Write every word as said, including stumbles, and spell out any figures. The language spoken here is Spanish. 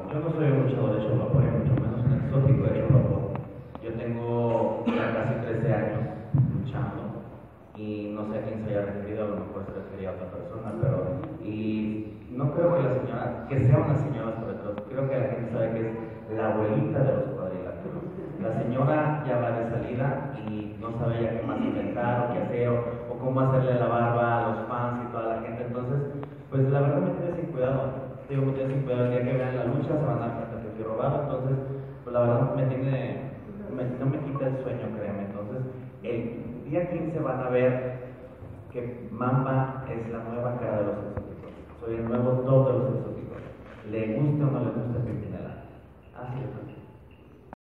yo no soy un luchador de Cholopo, ni mucho menos un exótico de Cholopo. Yo tengo ya casi trece años luchando y no sé a quién se haya referido, a lo mejor se refería a otra persona, pero y no creo que la señora, que sea una señora sobre todo, creo que la gente sabe que es la abuelita de los cuadriláteros. La señora ya va de salida y no sabe ya qué más inventar o qué hacer o, o cómo hacerle la barba a los fans y toda la gente, entonces pues la verdad me tiene sin cuidado. Digo, me tiene sin cuidado, el día que vean la lucha se van a dar cuenta que fui robado, entonces pues la verdad me tiene, me, no me quita el sueño, créeme. Entonces el día quince van a ver que Mamba es la nueva cara de los exóticos, soy el nuevo top de los exóticos, le guste o no le guste Pimpinela, así es.